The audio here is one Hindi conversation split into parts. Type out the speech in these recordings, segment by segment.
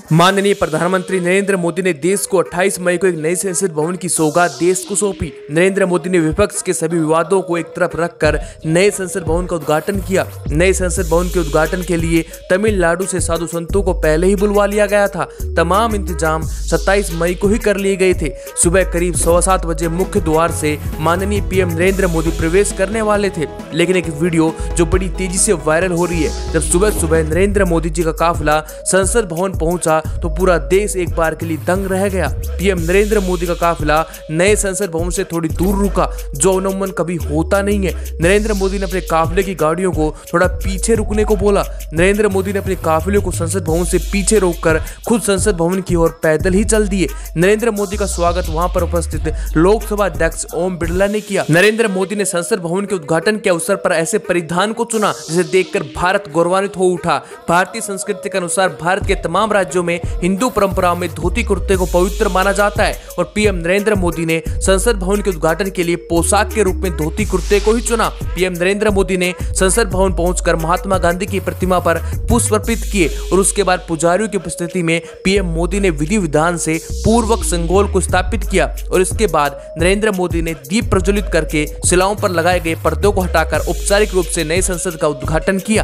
माननीय प्रधानमंत्री नरेंद्र मोदी ने देश को 28 मई को एक नई संसद भवन की सौगात देश को सौंपी। नरेंद्र मोदी ने विपक्ष के सभी विवादों को एक तरफ रखकर नए संसद भवन का उद्घाटन किया। नए संसद भवन के उद्घाटन के लिए तमिलनाडु से साधु संतों को पहले ही बुलवा लिया गया था। तमाम इंतजाम 27 मई को ही कर लिए गए थे। सुबह करीब 7:15 बजे मुख्य द्वार से माननीय पीएम नरेंद्र मोदी प्रवेश करने वाले थे, लेकिन एक वीडियो जो बड़ी तेजी से वायरल हो रही है, जब सुबह सुबह नरेंद्र मोदी जी का काफिला संसद भवन पहुंचा तो पूरा देश एक बार के लिए दंग रह गया। पीएम नरेंद्र मोदी का काफिला नए संसद भवन से थोड़ी दूर रुका, जो अमूमन कभी होता नहीं है। नरेंद्र मोदी ने अपने काफिले की गाड़ियों को थोड़ा पीछे रुकने को बोला। नरेंद्र मोदी ने अपने काफिले को संसद भवन से पीछे रोककर खुद संसद भवन की ओर पैदल ही चल दिए। नरेंद्र मोदी का स्वागत वहां पर उपस्थित लोकसभा अध्यक्ष ओम बिरला ने किया। नरेंद्र मोदी ने संसद भवन के उद्घाटन के अवसर पर ऐसे परिधान को चुना जिसे देखकर भारत गौरवान्वित हो उठा। भारतीय संस्कृति के अनुसार भारत के तमाम राज्यों में हिंदू परंपराओं में धोती कुर्ते को पवित्र माना जाता है और पीएम नरेंद्र मोदी ने संसद भवन के उद्घाटन के लिए पोशाक के रूप में धोती कुर्ते को ही चुना। पीएम नरेंद्र मोदी ने संसद भवन पहुंचकर महात्मा गांधी की प्रतिमा पर पुष्प अर्पित किए और उसके बाद पुजारियों की उपस्थिति में पीएम मोदी ने विधि विधान से पूर्वक संगोल को स्थापित किया और इसके बाद नरेंद्र मोदी ने दीप प्रज्वलित करके शिलाओं पर लगाए गए पर्दों को हटाकर औपचारिक रूप से नए संसद का उद्घाटन किया।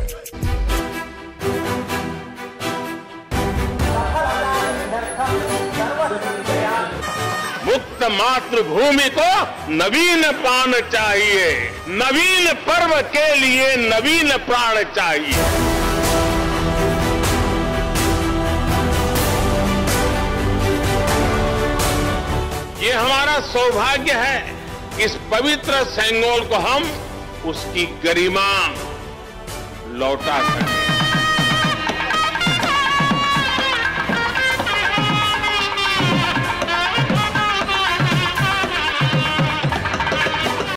मुक्त मातृभूमि को नवीन प्राण चाहिए, नवीन पर्व के लिए नवीन प्राण चाहिए। ये हमारा सौभाग्य है कि इस पवित्र सेंगोल को हम उसकी गरिमा लौटा सकें।